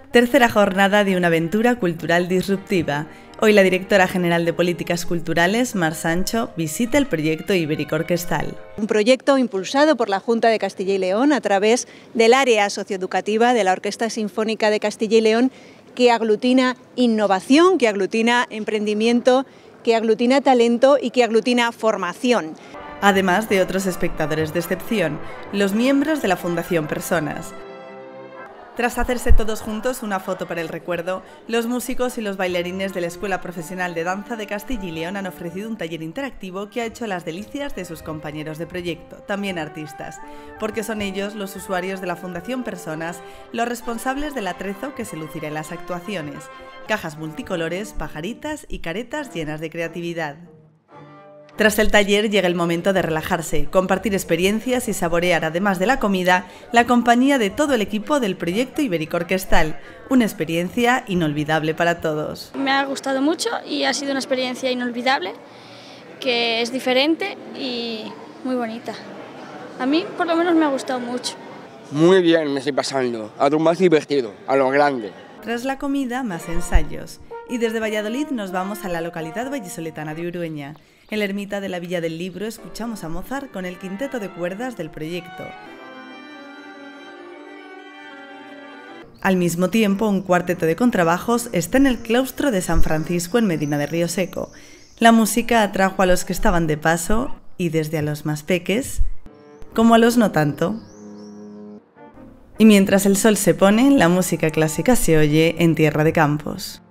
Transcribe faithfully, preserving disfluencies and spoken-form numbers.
Tercera jornada de una aventura cultural disruptiva. Hoy la directora general de Políticas Culturales, Mar Sancho, visita el proyecto Ibérico Orquestal. Un proyecto impulsado por la Junta de Castilla y León a través del área socioeducativa de la Orquesta Sinfónica de Castilla y León, que aglutina innovación, que aglutina emprendimiento, que aglutina talento y que aglutina formación. Además de otros espectadores de excepción, los miembros de la Fundación Personas. Tras hacerse todos juntos una foto para el recuerdo, los músicos y los bailarines de la Escuela Profesional de Danza de Castilla y León han ofrecido un taller interactivo que ha hecho las delicias de sus compañeros de proyecto, también artistas, porque son ellos, los usuarios de la Fundación Personas, los responsables del atrezo que se lucirá en las actuaciones, cajas multicolores, pajaritas y caretas llenas de creatividad. Tras el taller llega el momento de relajarse, compartir experiencias y saborear, además de la comida, la compañía de todo el equipo del proyecto Ibérico Orquestal. Una experiencia inolvidable para todos. Me ha gustado mucho y ha sido una experiencia inolvidable, que es diferente y muy bonita. A mí, por lo menos, me ha gustado mucho. Muy bien, me estoy pasando. Algo más divertido, a lo grande. Tras la comida, más ensayos. Y desde Valladolid nos vamos a la localidad vallisoletana de Urueña. En la ermita de la Villa del Libro escuchamos a Mozart con el quinteto de cuerdas del proyecto. Al mismo tiempo, un cuarteto de contrabajos está en el claustro de San Francisco en Medina de Río Seco. La música atrajo a los que estaban de paso y desde a los más peques, como a los no tanto. Y mientras el sol se pone, la música clásica se oye en Tierra de Campos.